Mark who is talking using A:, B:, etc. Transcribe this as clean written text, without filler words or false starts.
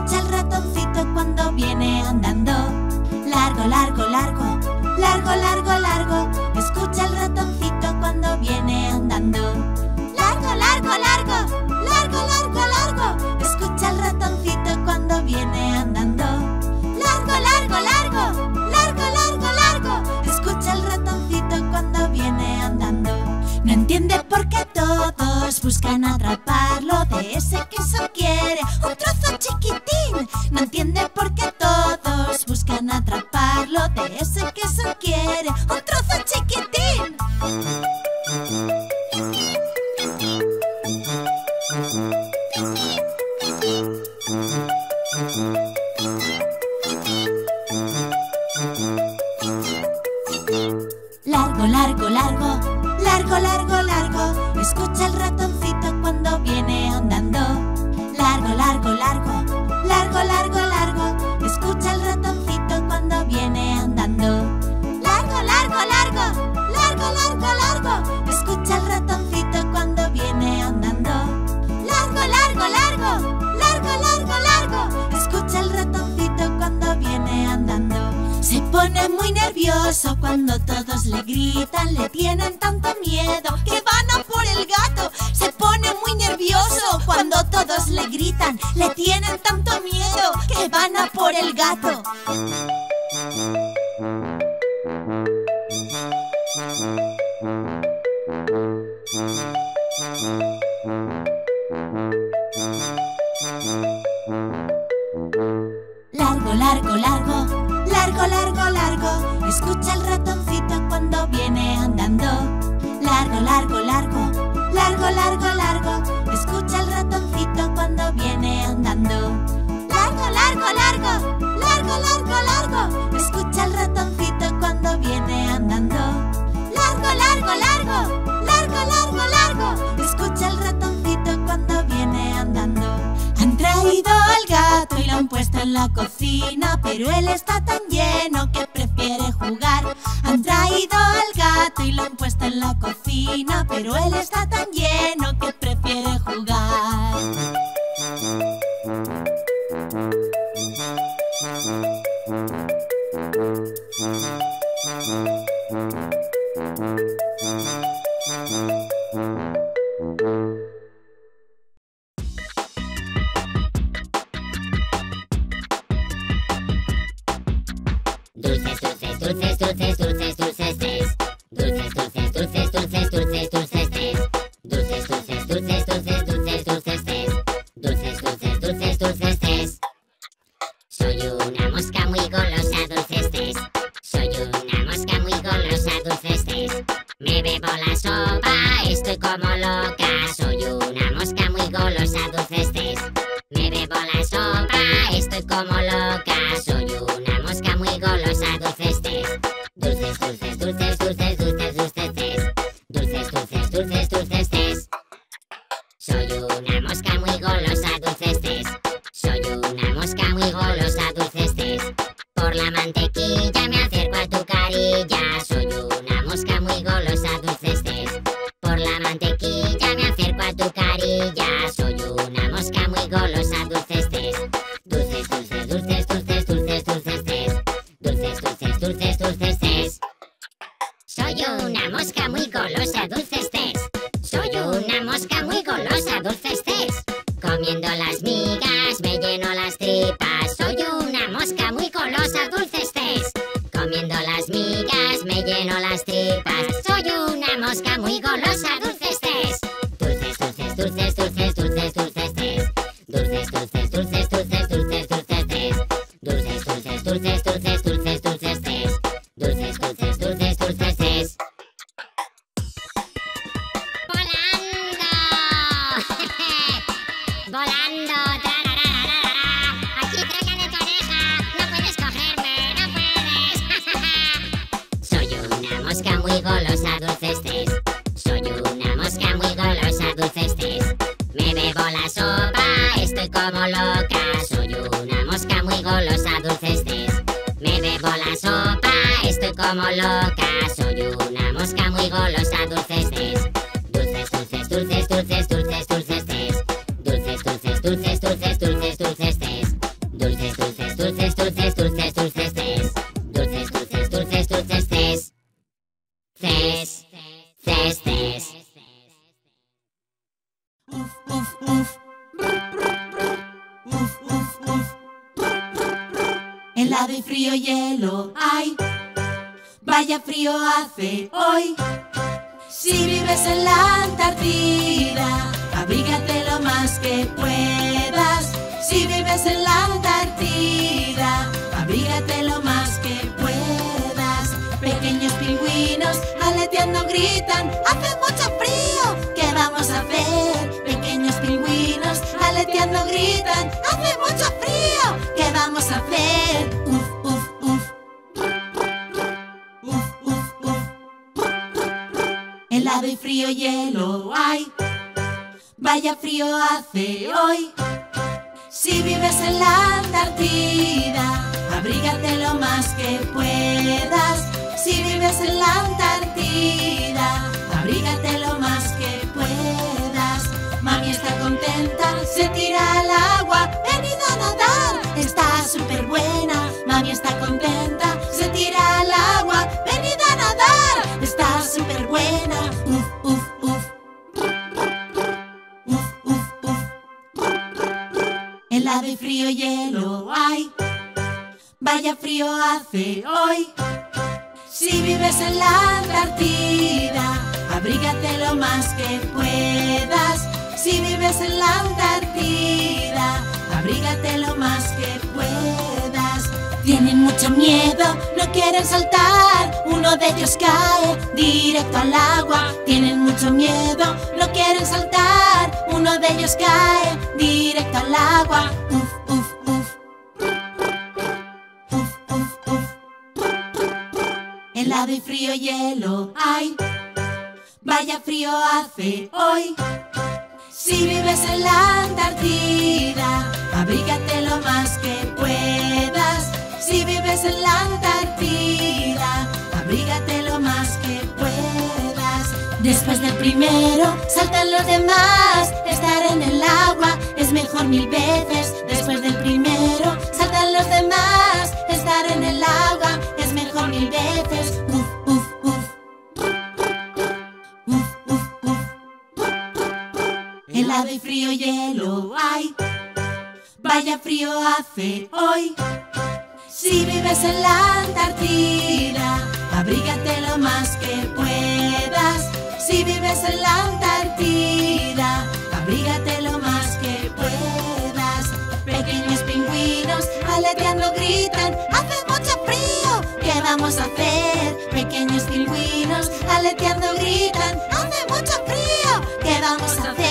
A: Escucha el ratoncito cuando viene andando. Largo, largo, largo, largo, largo, largo. Escucha el ratoncito cuando viene andando. Largo, largo, largo, largo, largo, largo. Escucha el ratoncito cuando viene andando. Largo, largo, largo, largo, largo, largo. Escucha el ratoncito cuando viene andando. No entiende por qué todos buscan atraparlo. De ese queso quiere un trozo chiquitín. No entiende por qué todos buscan atraparlo. De ese queso quiere un trozo chiquitín. Largo, largo, largo, largo, largo, largo. Escucha el ratoncito cuando viene andando. Largo, largo, largo, largo, largo, largo. Escucha el ratoncito cuando viene andando. Largo, largo, largo, largo, largo, largo. Escucha el ratoncito cuando viene andando. Largo, largo, largo, largo, largo, largo. Escucha el ratoncito cuando viene andando. Se pone muy nervioso cuando todos le gritan. Le tienen tanto miedo que van a por el gato. Se pone muy nervioso cuando todos le gritan. Le tienen tanto miedo que van a por el gato. Largo, largo, largo, largo, largo, largo. Escucha el ratoncito cuando viene andando. Largo, largo, largo, largo, largo, largo. Escucha el ratoncito cuando viene andando. Largo, largo, largo, largo, largo, largo. Escucha el ratoncito cuando viene andando. Largo, largo, largo, largo, largo, largo. Escucha el ratoncito cuando viene andando. Han traído al gato y lo han puesto en la cocina, pero él está tan lleno que prefiere jugar. Han traído al gato y lo han puesto en la cocina, pero él está tan lleno que prefiere jugar.
B: Dulces, dulces, dulces, dulces, dulces, dulces, tres. Dulces, dulces, dulces, dulces, dulces, dulces, tres. Dulces, dulces, dulces, dulces, dulces, dulces, tres. Dulces, dulces, dulces, dulces, tres. Soy una mosca muy golosa, dulces, tres. Soy una mosca muy golosa, dulces, tres. Me bebo la sopa, estoy como loca. Soy una mosca muy golosa, dulces, tres. Me bebo la sopa, estoy como loca. Soy una mosca muy golosa, dulces, tres. Dulces, dulces, dulces, dulces, dulces, dulces, tres. Dulces, dulces, dulces, dulces, tres. Soy una mosca muy golosa, dulces, tres. Soy una mosca muy golosa, dulces, tres. Por la mantequilla me acerco a tu carilla. Soy una mosca muy golosa, dulces, tres. Por la mantequilla me acerco a tu carilla. Soy una mosca muy golosa, dulces, tres. Dulces, dulces, dulces, dulces, dulces, dulces, tres. Dulces, dulces, dulces, dulces, tres. Soy una mosca muy golosa, dulces, tres. Soy una mosca muy golosa, dulces, tres. Comiendo las migas me lleno las tripas. Soy una mosca muy golosa, dulces, tres. Comiendo las migas me lleno las tripas. Soy una mosca muy golosa, dulces, tres. Dulces, dulces, dulces, dulces, dulces, dulces, tres. Dulces, dulces, dulces, dulces, dulces, dulces, tres. Dulces, dulces, dulces, dulces, dulces, dulces, tres. Dulces, dulces, dulces, dulces, tres. ¡Volando! ¡Volando! ¡Tararararara! ¡Aquí cerca de tu oreja! ¡No puedes cogerme! ¡No puedes! Soy una mosca muy golosa, dulces, tres. Soy una mosca muy golosa, dulces, tres. Me bebo la sopa, estoy como loca. Soy una mosca muy golosa, dulces, tres. Me bebo la sopa, estoy como loca. Soy una mosca muy golosa, dulces, tres. Dulces, dulces, dulces, dulces, dulces, dulces, tres. Dulces, dulces, dulces, dulces, dulces, dulces, tres. Ces, cestes.
A: Uf, uf, uf. Uf, uf, uf. Helado y frío hielo hay. Vaya frío hace hoy. Si vives en la Antártida, abrígate lo más que puedas. Si vives en la Antártida, abrígate lo más que puedas. Pequeños pingüinos aleteando gritan: ¡hace mucho frío! ¿Qué vamos a hacer? Pequeños pingüinos aleteando gritan: ¡hace mucho frío! ¿Qué vamos a hacer? Uf, uf, uf. Uf, uf, uf. Helado y frío hielo hay. Vaya frío hace hoy. Si vives en la Antártida, abrígate lo más que puedas. Si vives en la Antártida, abrígate lo más que puedas. Mami está contenta, se tira al agua, venid a nadar, está súper buena. Mami está contenta, se tira al agua, venid a nadar, está súper buena. Uf, uf, uf. Uf, uf, uf. Helado y frío hielo hay. Vaya frío hace hoy. Si vives en la Antártida, abrígate lo más que puedas. Si vives en la Antártida, abrígate lo más que puedas. Tienen mucho miedo, no quieren saltar. Uno de ellos cae directo al agua. Tienen mucho miedo, no quieren saltar. Uno de ellos cae directo al agua. Uf, uf, uf. Uf, uf, uf. Helado y frío hielo hay. Vaya frío hace hoy. Si vives en la Antártida, abrígate lo más que puedas. Si vives en la Antártida, abrígate lo más que puedas. Después del primero, saltan los demás. Estar en el agua es mejor 1000 veces. Después del primero, saltan los demás. Estar en el agua es mejor 1000 veces. Uf, uf, uf. Uf, uf, uf. Helado y frío hielo hay. Vaya frío hace hoy. Si vives en la Antártida, abrígate lo más que puedas. Si vives en la Antártida, abrígate lo más que puedas. Pequeños pingüinos aleteando gritan: ¡hace mucho frío! ¿Qué vamos a hacer? Pequeños pingüinos aleteando gritan: ¡hace mucho frío! ¿Qué vamos a hacer?